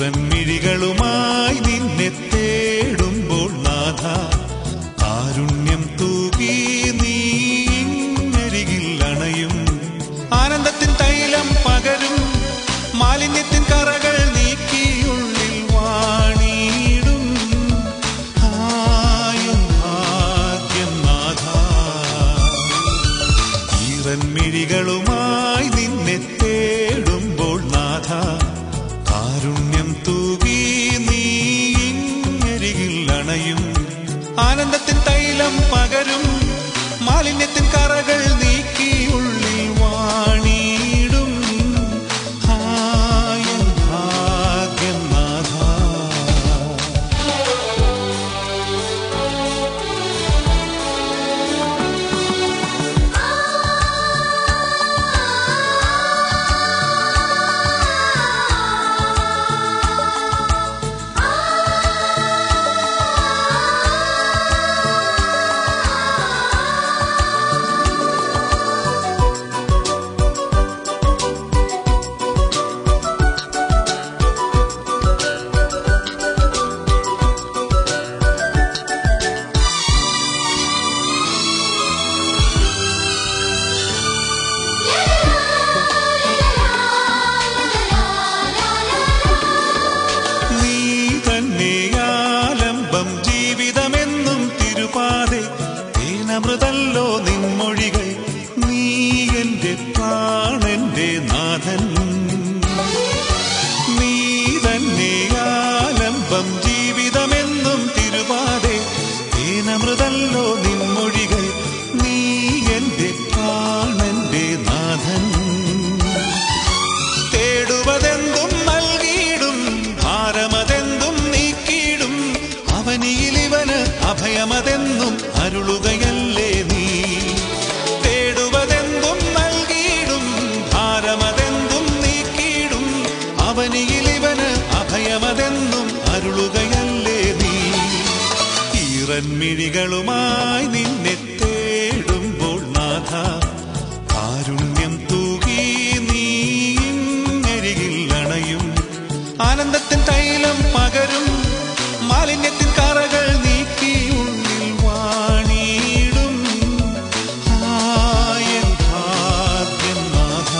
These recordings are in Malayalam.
ഈറൻമിഴികളുമായി നിന്നെ തേടുമ്പോൾ നാഥ കാരുണ്യം തൂകി നീ അരികിൽ അണയും. ആനന്ദത്തിൻ തൈലം പകരും മാലിന്യത്തിൻ കറകൾ നീക്കിയുള്ളിൽ വാണിടും. ആയും ഭാഗ്യം നാഥ. ഈറൻമിഴികളുമായി നിന്നെ തേടുമ്പോൾ നാഥ കാരുണ്യം തൂകി നീ അരികിൽ അണയും. ആനന്ദത്തിൻ തൈലം പകരും മാലിന്യത്തിൻ കറകൾ നീക്കിയുള്ളിൽ വാണിടും. ആയം ഭാഗ്യം നാഥ. അമൃതല്ലോ നിൻമൊഴികൾ നീ എന്റെ പ്രാണന്റെ നാഥൻ. നീ തന്നെ ആലംബം ജീവിതമെന്നും തിരുപാതെ തേനമൃതല്ലോ നിൻമൊഴികൾ നീ എന്റെ പ്രാണന്റെ നാഥൻ. തേടുവതെന്തും നൽകിയിടും ഭാരമതെന്തും നീക്കിയിടും അവനിയിലിവന് അഭയമതെന്നും അരുളുകയല്ലേ നീ. തേടുവതെന്തും നൽകിയിടും ഭാരമതെന്തും നീക്കിയിടും അവനിയിലിവന് അഭയമതെന്നും അരുളുകയല്ലേ നീ. ഈറൻമിഴികളുമായി നിന്നെ തേടുമ്പോൾ നാഥ കാരുണ്യം തൂകി നീ അരികിൽ അണയും. ആനന്ദത്തിൻ തൈലം പകരും മാലിന്യത്തിൻ കറകൾ നീക്കിയുള്ളിൽ വാണിടും. ആയം ഭാഗ്യം നാഥ.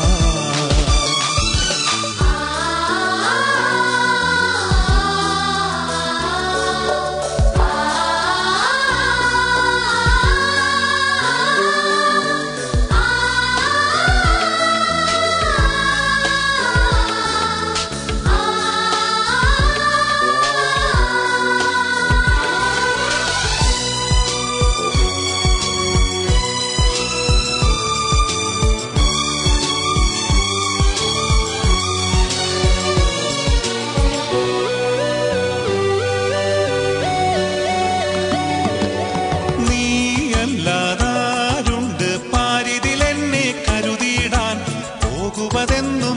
നീയല്ലാതാരുണ്ട് പാരിതിലെന്നെ കരുതിയിടാൻ പോകുവതെന്നും